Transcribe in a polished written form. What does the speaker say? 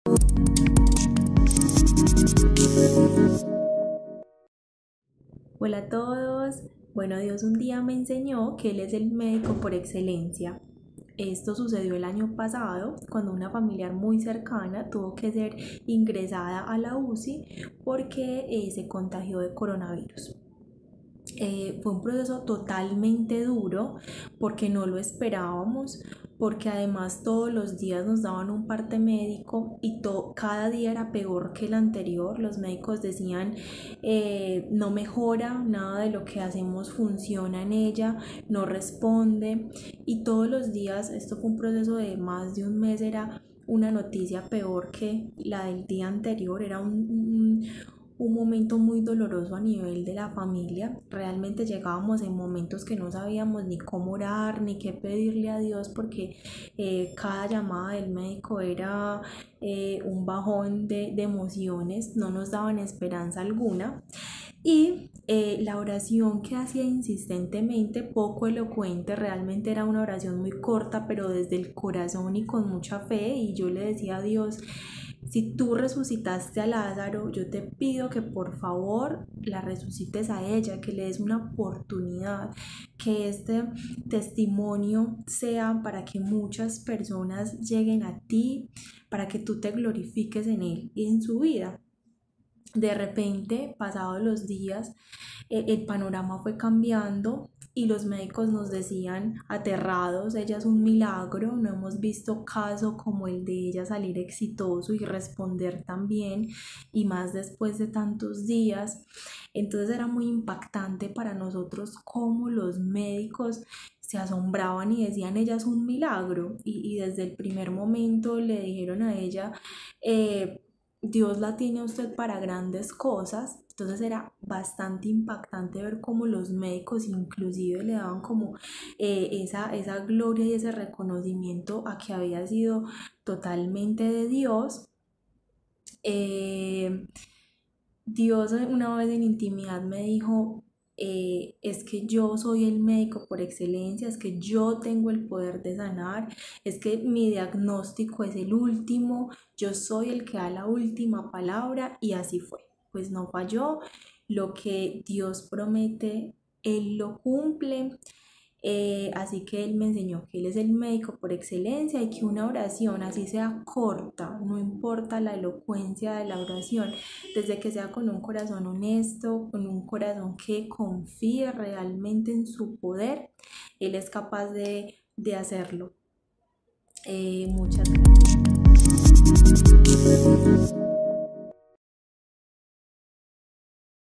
Hola a todos. Bueno, Dios un día me enseñó que Él es el médico por excelencia. Esto sucedió el año pasado cuando una familiar muy cercana tuvo que ser ingresada a la UCI porque se contagió de coronavirus. Fue un proceso totalmente duro porque no lo esperábamos, porque además todos los días nos daban un parte médico y cada día era peor que el anterior. Los médicos decían no mejora, nada de lo que hacemos funciona en ella, no responde, y todos los días, esto fue un proceso de más de un mes, era una noticia peor que la del día anterior. Era un momento muy doloroso a nivel de la familia. Realmente llegábamos en momentos que no sabíamos ni cómo orar ni qué pedirle a Dios, porque cada llamada del médico era un bajón de emociones, no nos daban esperanza alguna. Y la oración que hacía insistentemente, poco elocuente, realmente era una oración muy corta, pero desde el corazón y con mucha fe. Y yo le decía a Dios: si tú resucitaste a Lázaro, yo te pido que por favor la resucites a ella, que le des una oportunidad, que este testimonio sea para que muchas personas lleguen a ti, para que tú te glorifiques en él y en su vida. De repente, pasados los días, el panorama fue cambiando y los médicos nos decían aterrados: ella es un milagro, no hemos visto caso como el de ella salir exitoso y responder tan bien, y más después de tantos días. Entonces era muy impactante para nosotros cómo los médicos se asombraban y decían: ella es un milagro, y desde el primer momento le dijeron a ella: Dios la tiene a usted para grandes cosas. Entonces era bastante impactante ver cómo los médicos inclusive le daban como esa gloria y ese reconocimiento a que había sido totalmente de Dios. Eh, Dios una vez en intimidad me dijo: es que yo soy el médico por excelencia, es que yo tengo el poder de sanar, es que mi diagnóstico es el último, yo soy el que da la última palabra. Y así fue, pues no falló. Lo que Dios promete, Él lo cumple. Así que Él me enseñó que Él es el médico por excelencia, y que una oración, así sea corta, no importa la elocuencia de la oración, desde que sea con un corazón honesto, con un corazón que confíe realmente en su poder, Él es capaz de hacerlo. Muchas gracias.